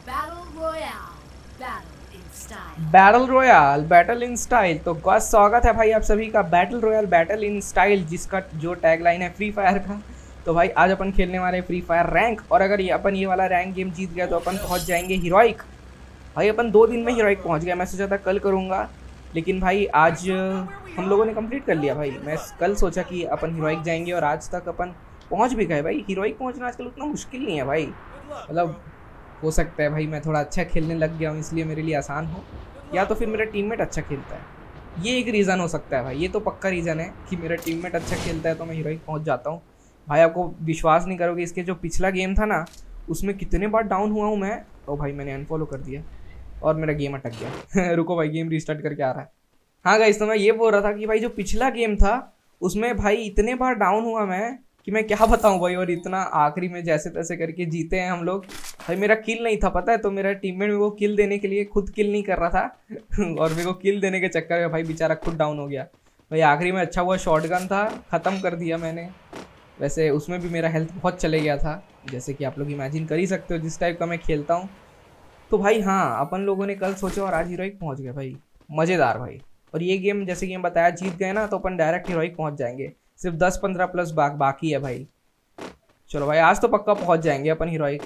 Battle royale battle in style. तो बस स्वागत है भाई आप सभी का battle royale battle in style, जिसका जो टैगलाइन है फ्री फायर का। तो भाई आज अपन खेलने वाले फ्री फायर रैंक, और अगर अपन ये वाला रैंक गेम जीत गया तो अपन पहुंच जाएंगे हीरोइक। भाई अपन 2 दिन में हीरोइक पहुंच गया। मैं सोचा था कल करूंगा, लेकिन भाई आज हम लोगों ने कंप्लीट कर लिया। भाई मैं कल सोचा कि अपन हीरोइक जाएंगे और आज तक अपन पहुंच भी गए। भाई हीरोइक पहुंचना आजकल उतना मुश्किल नहीं है भाई, मतलब हो सकता है भाई मैं थोड़ा अच्छा खेलने लग गया हूँ इसलिए मेरे लिए आसान हो, या तो फिर मेरा टीममेट अच्छा खेलता है। ये एक रीज़न हो सकता है भाई, ये तो पक्का रीज़न है कि मेरा टीममेट अच्छा खेलता है तो मैं हीरोइक पहुंच जाता हूँ। भाई आपको विश्वास नहीं करोगे, इसके जो पिछला गेम था ना उसमें कितने बार डाउन हुआ हूँ मैं। तो भाई मैंने अनफॉलो कर दिया और मेरा गेम अटक गया। रुको भाई, गेम रिस्टार्ट करके आ रहा है। हाँ गाइस, तो मैं ये बोल रहा था कि भाई जो पिछला गेम था उसमें भाई इतने बार डाउन हुआ मैं कि मैं क्या बताऊं भाई। और इतना आखिरी में जैसे तैसे करके जीते हैं हम लोग। भाई मेरा किल नहीं था पता है, तो मेरा टीममेट मेरे को किल देने के लिए खुद किल नहीं कर रहा था और मेरे को किल देने के चक्कर में भाई बेचारा खुद डाउन हो गया। भाई आखिरी में अच्छा हुआ शॉटगन था, ख़त्म कर दिया मैंने। वैसे उसमें भी मेरा हेल्थ बहुत चले गया था, जैसे कि आप लोग इमेजिन कर ही सकते हो जिस टाइप का मैं खेलता हूँ। तो भाई हाँ, अपन लोगों ने कल सोचा और आज हीरोइक पहुँच गए भाई, मज़ेदार भाई। और ये गेम जैसे कि हम बताया जीत गए ना तो अपन डायरेक्ट हीरोइक पहुँच जाएंगे। सिर्फ 10-15 प्लस बाकी है भाई। चलो भाई आज तो पक्का पहुँच जाएंगे अपन हीरोइक।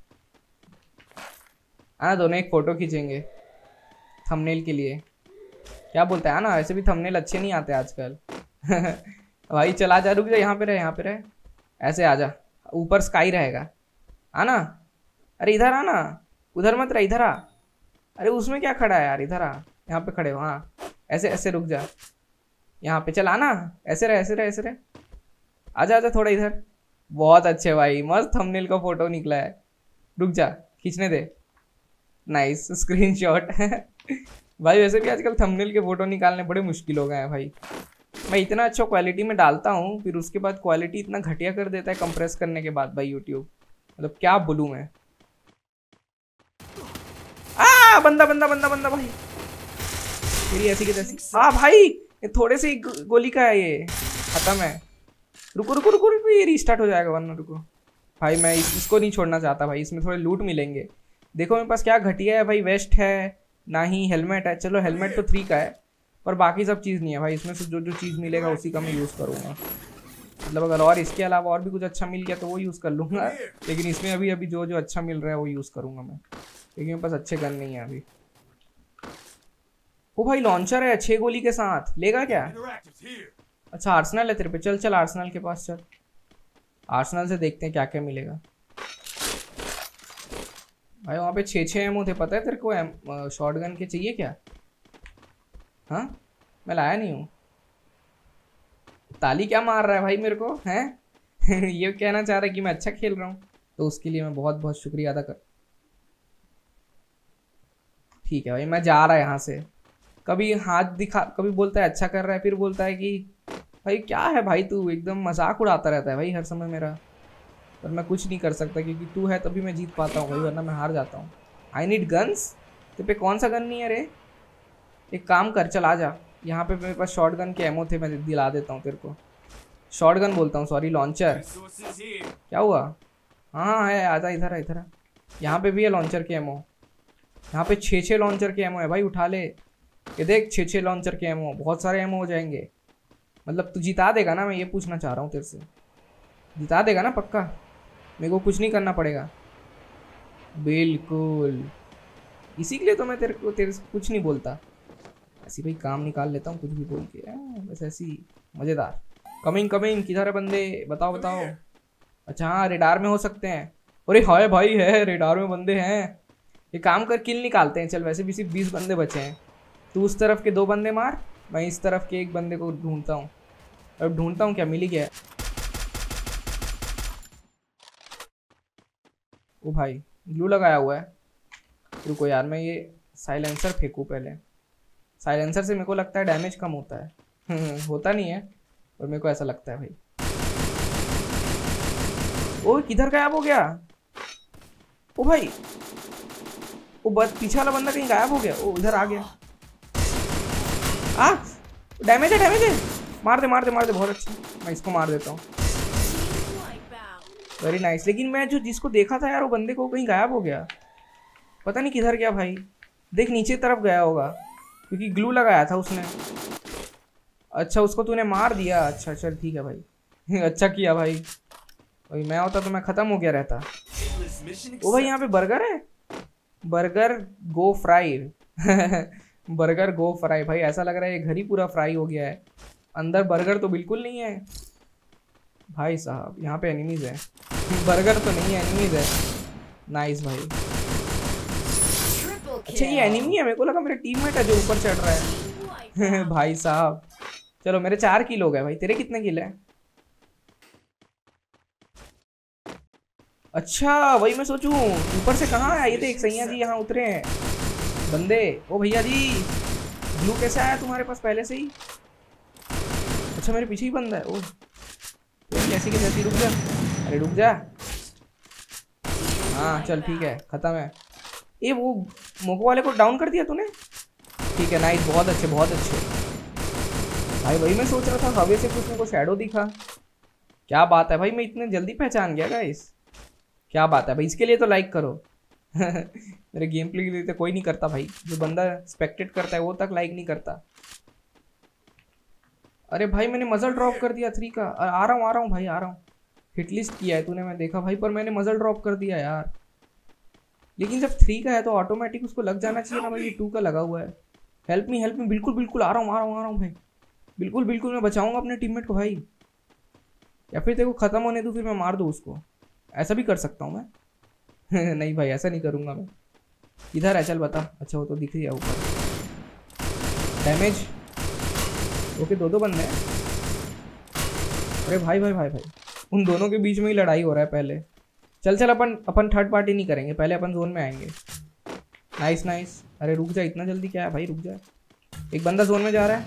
आना दोनों एक फ़ोटो खींचेंगे थंबनेल के लिए, क्या बोलता है ना। ऐसे भी थंबनेल अच्छे नहीं आते आजकल। भाई चला जा, रुक जा, यहाँ पे रहे यहाँ पे रहे, ऐसे आ जा, ऊपर स्काई रहेगा। आना, अरे इधर आना, उधर मत रहा, इधर आ। अरे उसमें क्या खड़ा है यार, इधर आ, यहाँ पे खड़े हो। हाँ ऐसे ऐसे रुक जा, यहाँ पे चल आना, ऐसे रहे ऐसे रहे ऐसे रहे, आजा आजा थोड़ा इधर। बहुत अच्छे भाई, मस्त थंबनेल का फोटो निकला है। रुक जा, खींचने दे। Nice screenshot. भाई वैसे भी आजकल थंबनेल के फोटो निकालने बड़े मुश्किल हो गए हैं भाई। मैं इतना अच्छा क्वालिटी में डालता हूँ, फिर उसके बाद क्वालिटी इतना घटिया कर देता है कंप्रेस करने के बाद भाई यूट्यूब, मतलब क्या बोलूँ मैं। बंदा बंदा बंदा बंदा भाई, मेरी ऐसी की तैसी। भाई ये थोड़े से गोली का है, ये खत्म है। रुको रुको रुको रुको, ये रीस्टार्ट हो जाएगा वरना। रुको भाई मैं इसको नहीं छोड़ना चाहता भाई, इसमें थोड़े लूट मिलेंगे। देखो मेरे पास क्या घटिया है भाई, वेस्ट है ना ही हेलमेट है। चलो हेलमेट तो 3 का है, पर बाकी सब चीज़ नहीं है भाई। इसमें से जो जो चीज़ मिलेगा उसी का मैं यूज़ करूँगा। मतलब अगर और इसके अलावा और भी कुछ अच्छा मिल गया तो वो यूज़ कर लूँगा, लेकिन इसमें अभी अभी जो जो अच्छा मिल रहा है वो यूज़ करूँगा मैं, क्योंकि मेरे पास अच्छे गन नहीं है अभी। वो भाई लॉन्चर है 6 गोली के साथ, लेगा क्या? अच्छा आर्सेनल है तेरे पे, चल चल आर्सेनल के पास चल। आर्सेनल से देखते हैं क्या क्या मिलेगा। भाई वहाँ पे 6-6 एमओ थे, पता है तेरे को? शॉटगन के चाहिए क्या? हाँ मैं लाया नहीं हूँ। ताली क्या मार रहा है भाई मेरे को, हैं? ये कहना चाह रहा है कि मैं अच्छा खेल रहा हूँ, तो उसके लिए मैं बहुत बहुत शुक्रिया अदा कर। ठीक है भाई, मैं जा रहा है यहाँ से। कभी हाथ दिखा, कभी बोलता है अच्छा कर रहा है, फिर बोलता है कि भाई क्या है भाई तू, एकदम मजाक उड़ाता रहता है भाई हर समय मेरा। पर मैं कुछ नहीं कर सकता क्योंकि तू है तभी मैं जीत पाता हूँ भाई, वरना मैं हार जाता हूँ। I need guns. तेरे पे कौन सा गन नहीं है रे? एक काम कर, चल आ जा यहाँ पे। मेरे पास शॉर्ट गन के एमओ थे, मैं दिला देता हूँ तेरे को। शॉर्ट गन बोलता हूँ, सॉरी लॉन्चर। क्या हुआ? हाँ है, आजा इधर इधर। यहाँ पे भी है लॉन्चर के एमओ, यहाँ पे 6-6 लॉन्चर के एमओ है भाई, उठा ले। ये देख 6-6 लॉन्चर के एमओ, बहुत सारे एमओ हो जाएंगे। मतलब तू जिता देगा ना, मैं ये पूछना चाह रहा हूँ तेरे से। जिता देगा ना पक्का? मेरे को कुछ नहीं करना पड़ेगा। बिल्कुल, इसी के लिए तो मैं तेरे से कुछ नहीं बोलता। ऐसी भाई काम निकाल लेता हूँ कुछ भी बोल के, बस ऐसी मज़ेदार। कमिंग कमिंग, किधर है बंदे? बताओ बताओ। अच्छा हाँ रेडार में हो सकते हैं। अरे हाय भाई, है रेडार में बंदे हैं। ये काम कर, किल निकालते हैं। चल वैसे भी सिर्फ 20 बंदे बचे हैं। तू उस तरफ के 2 बंदे मार, मैं इस तरफ के 1 बंदे को ढूंढता हूँ। अब ढूंढता हूँ क्या, मिल ही गया। ओ भाई ग्लू लगाया हुआ है। रुको यार, मैं ये साइलेंसर फेंकूँ पहले। साइलेंसर से मेरे को लगता है डैमेज कम होता है। होता नहीं है और मेरे को ऐसा लगता है भाई। ओ किधर गायब हो गया? ओ भाई वो पीछे वाला बंदा कहीं गायब हो गया। ओ इधर आ गया। डैमेज है डैमेज है, मार दे मार दे मार दे, बहुत अच्छा। मैं इसको मार देता हूँ, वेरी नाइस। लेकिन मैं जो जिसको देखा था यार वो बंदे को कहीं गायब हो गया। पता नहीं किधर गया भाई। देख नीचे तरफ गया होगा क्योंकि ग्लू लगाया था उसने। अच्छा उसको तूने मार दिया। अच्छा चल ठीक है भाई अच्छा किया भाई। भाई मैं होता तो मैं खत्म हो गया रहता। ओ भाई यहाँ पे बर्गर है। Burger go fry burger go fry. भाई ऐसा लग रहा है ये घर ही पूरा फ्राई हो गया है। अंदर बर्गर तो बिल्कुल नहीं है भाई साहब। यहाँ पे एनिमीज है बर्गर तो नहीं है एनिमीज है। नाइस भाई। अच्छा ये एनिमी है। मेरे को लगा मेरे टीममेट है जो ऊपर चढ़ रहा है भाई साहब। चलो मेरे 4 किल हो गए भाई। तेरे कितने किल है? अच्छा वही मैं सोचूं ऊपर से कहाँ आया। ये तो एक सैया जी यहाँ उतरे हैं बंदे। ओ भैया जी ब्लू कैसे आया तुम्हारे पास पहले से ही? अच्छा मेरे पीछे ही बंदा है। ओ तो कैसी की जैसी। रुक जा। अरे रुक जा। हाँ चल ठीक है खत्म है। ये वो मोको वाले को डाउन कर दिया तूने। ठीक है नाइस। बहुत अच्छे बहुत अच्छे भाई। वही मैं सोच रहा था हवे से कुछ मेरे को शैडो दिखा। क्या बात है भाई। मैं इतने जल्दी पहचान गया गाइस। क्या बात है भाई। इसके लिए तो लाइक करो मेरे गेम प्ले के लिए तो कोई नहीं करता भाई। जो बंदा स्पेक्टेट करता है वो तक लाइक नहीं करता। अरे भाई मैंने मजल ड्रॉप कर दिया 3 का। आ रहा हूँ भाई आ रहा हूँ। हिटलिस्ट किया है तूने मैं देखा भाई पर मैंने मजल ड्रॉप कर दिया यार। लेकिन जब 3 का है तो ऑटोमेटिक उसको लग जाना चाहिए ना भाई। ये 2 का लगा हुआ है। हेल्प मी बिल्कुल बिल्कुल आ रहा हूँ भाई। बिल्कुल बिल्कुल मैं बचाऊंगा अपने टीममेट को भाई। या फिर तेरे को खत्म होने दूँ फिर मैं मार दूँ उसको। ऐसा भी कर सकता हूँ मैं नहीं भाई ऐसा नहीं करूँगा मैं। इधर है चल बता। अच्छा वो तो दिख रही है ऊपर। डैमेज। ओके 2 बंदे हैं। अरे भाई भाई भाई भाई उन दोनों के बीच में ही लड़ाई हो रहा है पहले। चल चल अपन थर्ड पार्टी नहीं करेंगे। पहले अपन जोन में आएंगे। Nice nice. अरे रुक जा इतना जल्दी क्या है भाई। रुक जा। एक बंदा जोन में जा रहा है।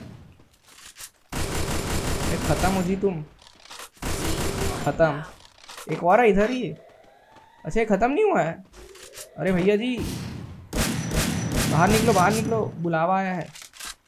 अरे खत्म हो जी तुम। खत्म। एक और है इधर ही। अच्छा ये खत्म नहीं हुआ है। अरे भैया जी बाहर निकलो बुलावा आया है।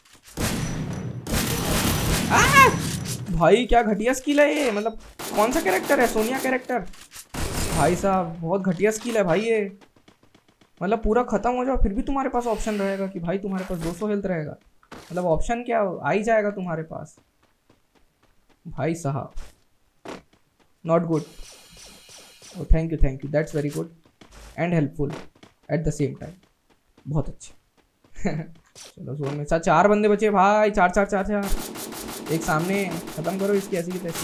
भाई क्या घटिया स्किल है ये। मतलब कौन सा कैरेक्टर है? सोनिया कैरेक्टर। भाई साहब बहुत घटिया स्किल है भाई ये। मतलब पूरा खत्म हो जाओ फिर भी तुम्हारे पास ऑप्शन रहेगा कि भाई तुम्हारे पास 200 हेल्थ रहेगा। मतलब ऑप्शन क्या आ ही जाएगा तुम्हारे पास। भाई साहब not good. Oh thank you that's very good and helpful at the same time. बहुत अच्छे चलो जोन में 4 बंदे बचे भाई। 4 एक सामने। खत्म करो इसकी ऐसी की तैसी।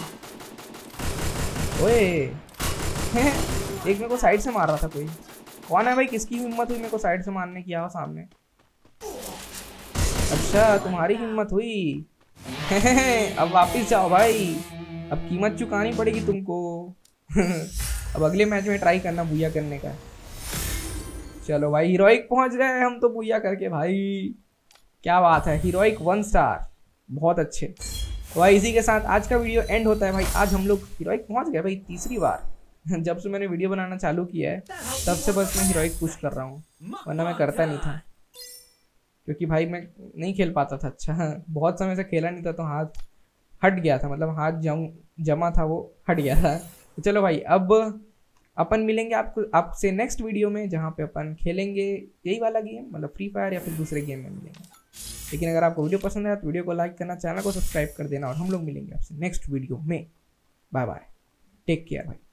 ओए एक मेरे को साइड से मार रहा था कोई। कौन है भाई? किसकी हिम्मत हुई मेरे को साइड से मारने की? आओ सामने। अच्छा तुम्हारी हिम्मत हुई अब वापिस जाओ भाई। अब कीमत चुकानी पड़ेगी तुमको अब अगले मैच में ट्राई करना बुया करने का। चलो भाई हीरोइक पहुंच गए हम तो बुया करके भाई। क्या बात है। Heroic 1 star. बहुत अच्छे। तो भाई इसी के साथ आज का वीडियो एंड होता है भाई। आज हम लोग हीरोइक पहुंच गए भाई तीसरी बार जब से मैंने वीडियो बनाना चालू किया है तब से बस मैं हीरोइक पुश कर रहा हूँ। वरना मैं करता नहीं था क्योंकि भाई मैं नहीं खेल पाता था। अच्छा बहुत समय से खेला नहीं था तो हाथ हट गया था। मतलब हाथ जमा था वो हट गया था। तो चलो भाई अब अपन मिलेंगे आपसे नेक्स्ट वीडियो में जहाँ पे अपन खेलेंगे यही वाला गेम मतलब फ्री फायर या फिर दूसरे गेम में मिलेंगे। लेकिन अगर आपको वीडियो पसंद आया तो वीडियो को लाइक करना, चैनल को सब्सक्राइब कर देना और हम लोग मिलेंगे आपसे नेक्स्ट वीडियो में। Bye bye. टेक केयर भाई।